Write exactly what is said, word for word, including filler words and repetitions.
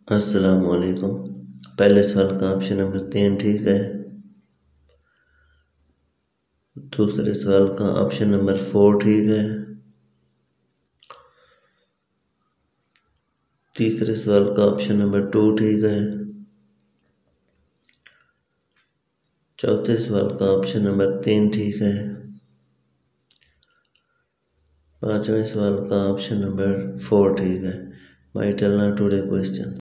अस्सलाम वालेकुम। पहले सवाल का ऑप्शन नंबर तीन ठीक है। दूसरे सवाल का ऑप्शन नंबर फोर ठीक है। तीसरे सवाल का ऑप्शन नंबर टू ठीक है। चौथे सवाल का ऑप्शन नंबर तीन ठीक है। पांचवें सवाल का ऑप्शन नंबर फोर ठीक है। My Telenor today question.